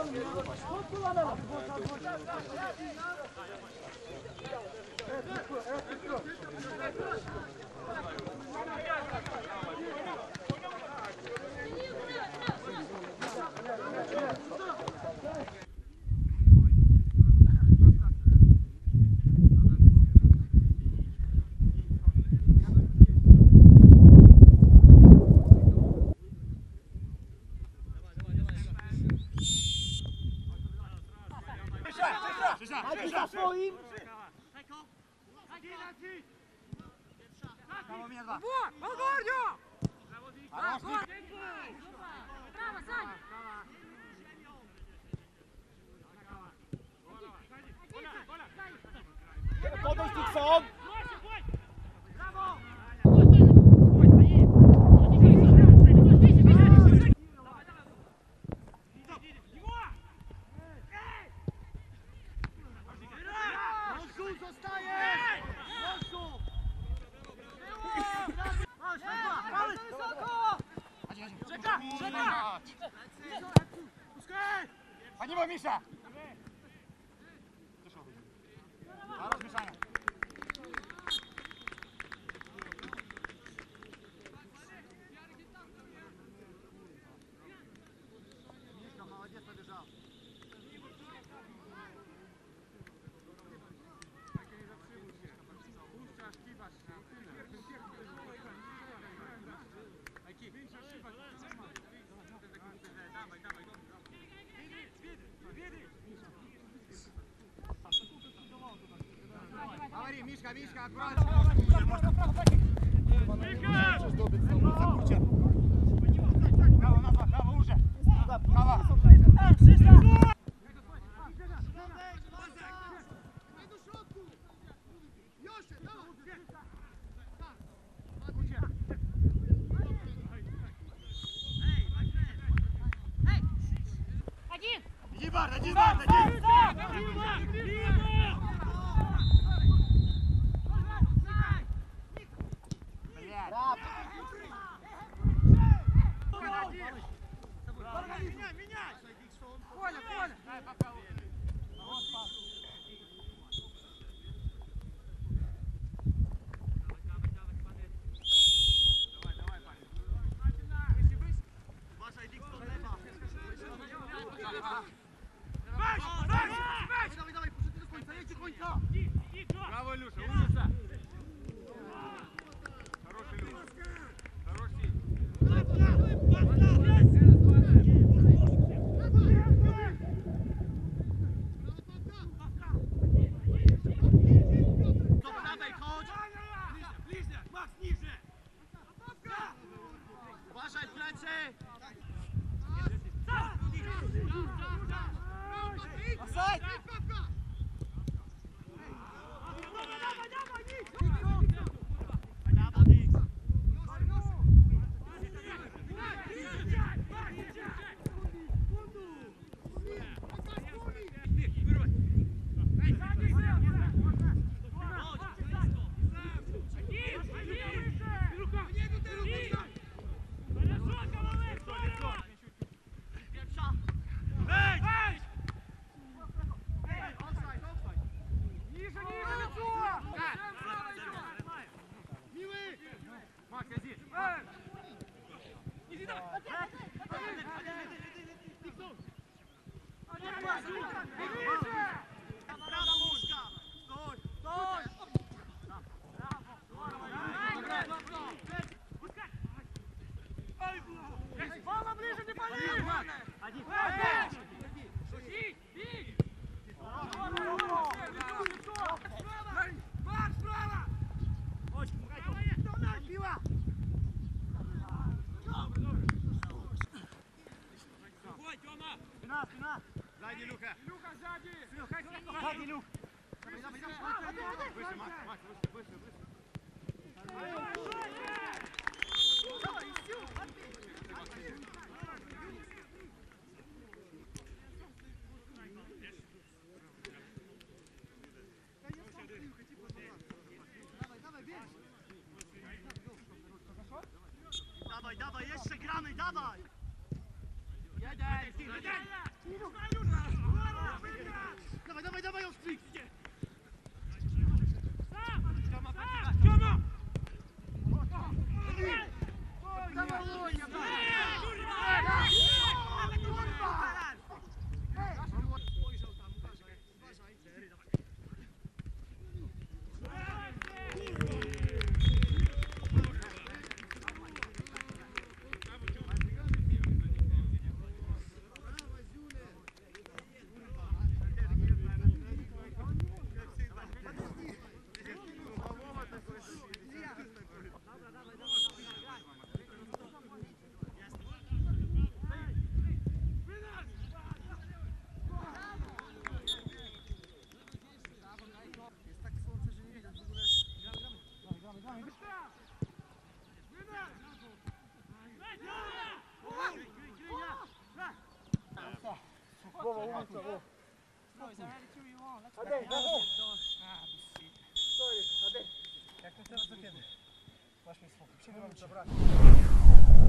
Поднимай, Миша! Хорош, Мишаня! Мишка, молодец, побежал! Говори, Мишка, Мишка, аккуратно! Кава, назад, Кава, уже! Кава! Иди, Барт, один, Барт, один! Меняй! Коля, Коля! Дай пока. Давай, парень. Маша, иди к столу. Давай, пуши тихонько, стоять тихонько. Браво, Илюша, умница. Хороший Илюша. Хороший. Спина! Сзади, Люка! Люка, сзади! Сзади, Люк! Выше, Макс, выше! Dawaj, jeszcze gramy, dawaj! Jeden! No, it's already 2-1. Let's Adej, go. Adej. Ah, bullshit. Sorry, Adej. Jak to teraz do kiedy? Masz mi spokój. Przegramy, dobra.